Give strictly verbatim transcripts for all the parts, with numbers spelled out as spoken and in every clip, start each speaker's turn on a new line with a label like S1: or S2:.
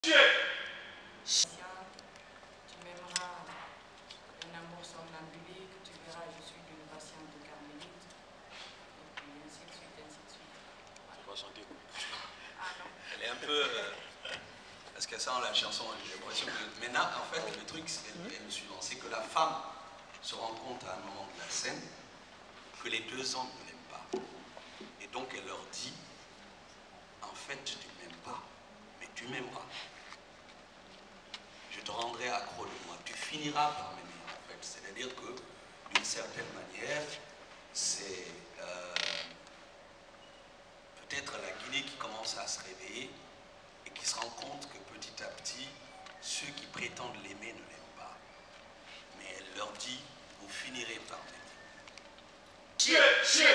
S1: Tu m'aimeras un amour somnambulique, tu verras, je suis d'une patiente carmélite, et puis ainsi de suite, ainsi de suite.
S2: Elle va chanter quoi?
S1: Ah non.
S2: Elle est un peu... Euh, parce que ça, la chanson, j'ai l'impression que... Maintenant, en fait, le truc, c'est le suivant, c'est que la femme se rend compte à un moment de la scène que les deux hommes ne l'aiment pas. Et donc, elle leur dit, en fait, tu ne m'aimes pas, mais tu m'aimeras. Je te rendrai accro de moi. Tu finiras par m'aimer, en fait. C'est-à-dire que, d'une certaine manière, c'est euh, peut-être la Guinée qui commence à se réveiller et qui se rend compte que petit à petit, ceux qui prétendent l'aimer ne l'aiment pas. Mais elle leur dit, vous finirez par m'aimer.
S3: Chier, chier.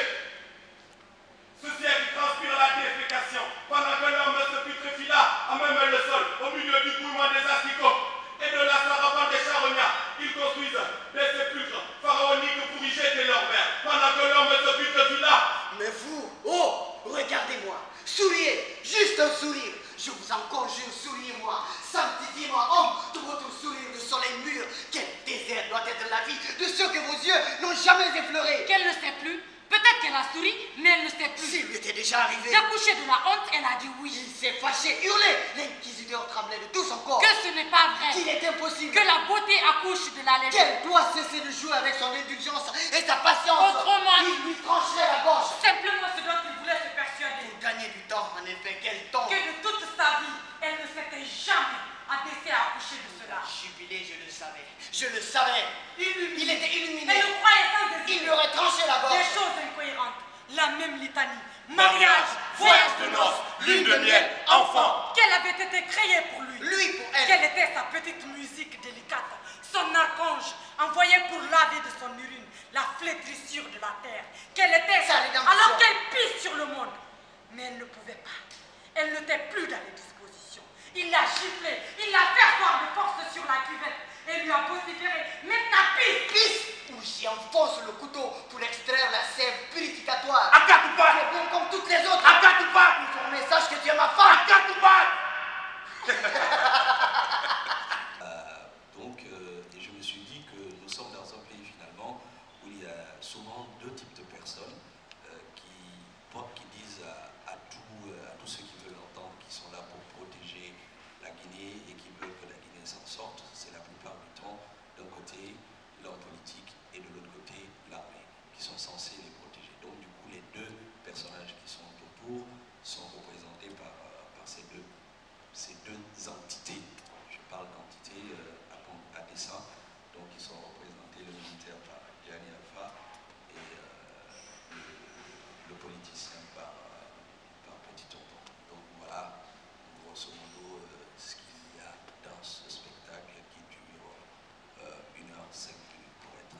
S3: Ce ciel qui transpire la défécation, pendant que l'homme se putrefie là, à même le sol, au milieu du coulement des asticots et de la saravane des charognards, ils construisent des sépulcres pharaoniques pour y jeter leurs mères, pendant que l'homme se putrefie là.
S4: Mais vous, oh, regardez-moi, souriez, juste un sourire. Je vous en conjure, souriez-moi, sanctifiez-moi, homme, de votre sourire de soleil mûr. Quel désert doit être la vie de ceux que vos yeux n'ont jamais effleurés.
S1: Qu'elle ne sait plus. Peut-être qu'elle a souri, mais elle ne sait plus.
S4: S'il lui était déjà arrivé.
S1: D'accoucher de la honte, elle a dit oui.
S4: Il s'est fâché, hurlé. L'inquisiteur tremblait de tout son corps.
S1: Que ce n'est pas vrai.
S4: Qu'il est impossible.
S1: Que la beauté accouche de la légende.
S4: Qu'elle doit cesser de jouer avec son indulgence et sa patience.
S1: Autrement,
S4: il lui trancherait la gorge.
S1: Simplement ce dont il voulait se persuader.
S4: Pour gagner du temps, en effet, quel temps.
S1: Que de toute sa vie, elle ne s'était jamais abaissée à accoucher de cela.
S4: Jubilé, je le savais. Je le savais.
S1: Illuminé.
S4: Il était illuminé.
S1: Elle le croyait sans désir.
S4: Il lui aurait tranché la gorge.
S1: Des choses incohérentes. La même litanie.
S3: Mariage, voyage de noces, lune de miel, enfant.
S1: Qu'elle avait été créée pour lui.
S4: Lui pour elle.
S1: Quelle était sa petite musique délicate. Son archange envoyé pour laver de son urine la flétrissure de la terre. Quelle était
S4: Sa rédemption.
S1: alors qu'elle pisse sur le monde. Mais elle ne pouvait pas. Elle n'était plus dans les dispositions. Il l'a giflée. Il l'a fait asseoir de force sur la cuvette. Et lui a vociféré. Maintenant pisse.
S4: Pisse ou j'y enfonce le couteau pour extraire la sève purificatoire.
S3: Akatouba.
S4: Tu es bon comme toutes les autres.
S3: Akatouba.
S4: Informé, sache que tu es ma femme.
S3: Akatouba.
S2: Euh, donc, euh, et je me suis dit que nous sommes dans un pays finalement où il y a souvent deux types de personnes euh, qui, qui disent à, à, tout, euh, à tous ceux qui veulent entendre qu'ils sont là pour protéger la Guinée et qui veulent que la Guinée s'en sorte. C'est la plupart du temps d'un côté l'homme politique et de l'autre côté l'armée qui sont censés les protéger. Donc du coup les deux personnages qui sont autour sont représentés par, euh, par ces, deux, ces deux entités. Je parle d'entités euh, à, à dessein. Donc ils sont représentés le militaire par Gianni Alpha et euh, le, le politicien par, euh, par Petit Tonton. Donc voilà, grosso modo, euh, ce qu'il y a dans ce spectacle qui dure euh, une heure cinq minutes pour être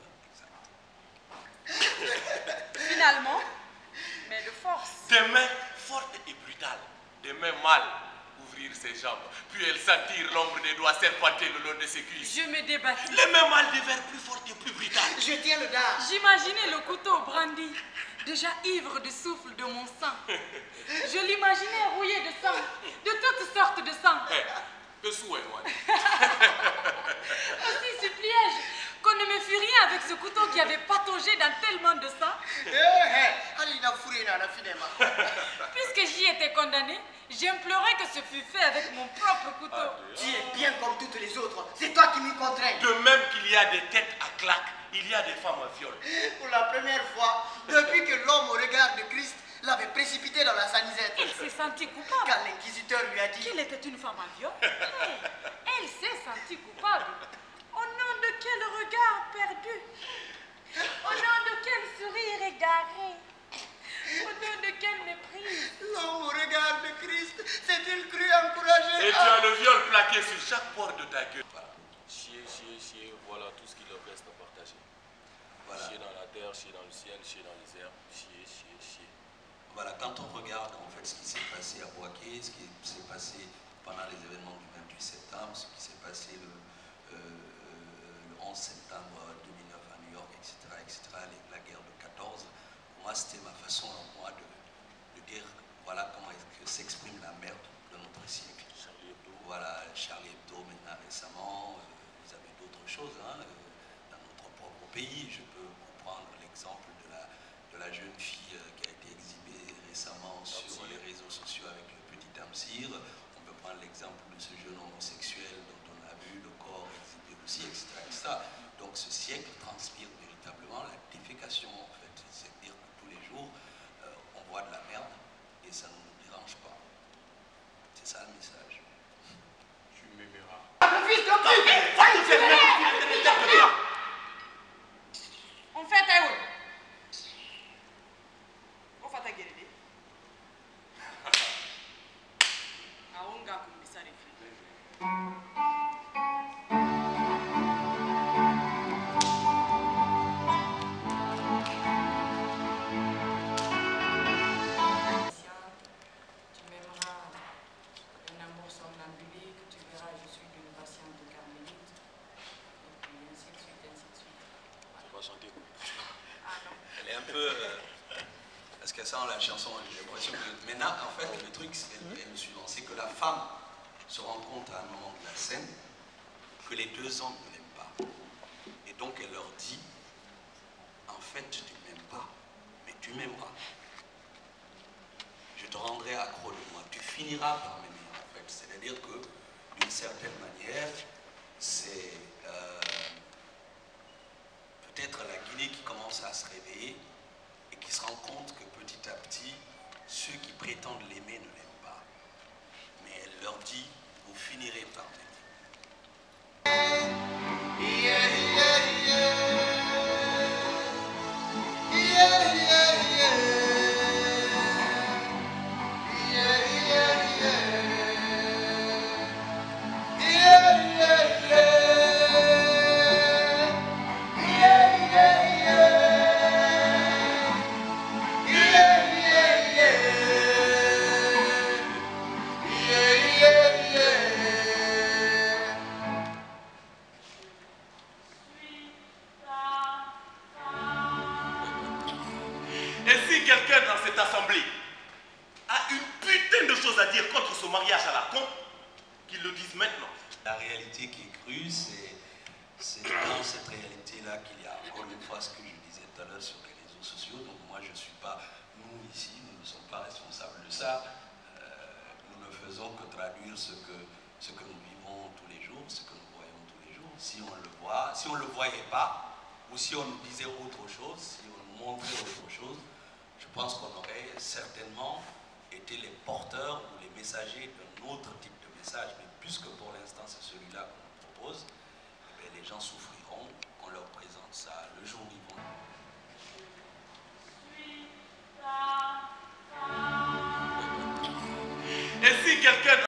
S2: exact.
S1: Finalement, mais de force.
S3: Des mains fortes et brutales, des mains mâles ouvrir ses jambes, puis elle sentir l'ombre des doigts serpenter le long de ses cuisses.
S1: Je me débattis.
S3: Les mains mâles devinrent plus fortes et plus brutales.
S4: Je tiens le dard.
S1: J'imaginais le couteau brandi, déjà ivre de souffle de mon sang. Je l'imaginais rouillé de sang, de toutes sortes de sang.
S3: Eh, que souhait, moi.
S1: Aussi suppliais-je qu'on ne me fît rien avec ce couteau qui avait pataugé dans tellement de sang.
S4: Eh, eh, allez, dans fourré, là, là, finalement.
S1: Puisque j'y étais condamné, j'implorais que ce fût fait avec mon propre couteau.
S4: Tu es bien comme toutes les autres. C'est toi qui m'y contrains.
S3: De même qu'il y a des têtes à claques, il y a des femmes à viol.
S4: Pour la première fois, depuis que l'homme au regard de Christ l'avait précipité dans la sanisette.
S1: Elle s'est sentie coupable.
S4: Quand l'inquisiteur lui a dit
S1: Qu'elle était une femme à viol. Hey, elle s'est sentie coupable. Au nom de quel regard perdu? Au nom de quel sourire égaré? Au nom de quelle méprise?
S4: l'homme au regard de Christ s'est-il cru encouragé?
S3: Et tu as le viol plaqué sur chaque pore de ta gueule.
S2: Voilà.
S5: Chier, chier, chier, voilà tout ce qui leur reste à partager.
S2: Voilà.
S5: Chier dans la terre, chier dans le ciel, chier dans les airs, chier, chier, chier.
S2: Voilà, quand on regarde en fait ce qui s'est passé à Boaké, ce qui s'est passé pendant les événements du vingt-huit septembre, ce qui s'est passé le, euh, le onze septembre deux mille neuf à New York, et cetera, et cetera, la guerre de quatorze, moi c'était ma façon à moi de, de dire voilà comment est-ce que s'exprime la merde de notre siècle.
S5: Charlie Hebdo.
S2: Voilà, chose. Hein. Dans notre propre pays, je peux vous prendre l'exemple de la, de la jeune fille qui a été exhibée récemment sur les réseaux sociaux avec le petit Tamsir. On peut prendre l'exemple de ce jeune homosexuel dont on a vu le corps exhibé aussi, et cetera, et cetera. Donc ce siècle transpire véritablement la défécation, en fait. C'est-à-dire que tous les jours, euh, on voit de la merde et ça ne nous dérange pas. C'est ça le message.
S3: Tu m'aimeras.
S1: On fait un où? On fait un guérilla. Ah, on gagne comme ça les filles. Tu m'aimeras un amour somnambulique, tu verras, je suis d'une patiente carmélite. Et puis ainsi de suite, ainsi de suite.
S5: Tu vas chanter quoi?
S1: Ah non.
S2: Elle est un peu... Euh, parce que ça, la chanson, j'ai l'impression que... Maintenant, en fait, le truc, c'est le suivant, c'est que la femme se rend compte à un moment de la scène que les deux hommes ne l'aiment pas. Et donc, elle leur dit, en fait, tu ne m'aimes pas, mais tu m'aimeras. Je te rendrai accro de moi. Tu finiras par m'aimer, en fait. C'est-à-dire que, d'une certaine manière, c'est euh, peut-être la Guinée qui commence à se réveiller et qui se rend compte que petit à petit, ceux qui prétendent l'aimer ne l'aiment pas. Mais elle leur dit, vous finirez par m'aimer.
S6: Yeah, yeah, yeah. Yeah, yeah, yeah.
S3: Et si quelqu'un dans cette assemblée a une putain de choses à dire contre ce mariage à la con, qu'il le dise maintenant.
S2: La réalité qui est crue, c'est dans cette réalité-là qu'il y a encore une fois ce que je disais tout à l'heure sur les réseaux sociaux. Donc moi, je ne suis pas, nous ici, nous ne sommes pas responsables de ça. Euh, nous ne faisons que traduire ce que, ce que nous vivons tous les jours, ce que nous voyons tous les jours. Si on le voit, si on ne le voyait pas, ou si on nous disait autre chose, si on nous montrait autre chose, je pense qu'on aurait certainement été les porteurs ou les messagers d'un autre type de message. Mais puisque pour l'instant c'est celui-là qu'on propose, eh bien, les gens souffriront qu'on leur présente ça le jour où ils vont.
S3: Et si quelqu'un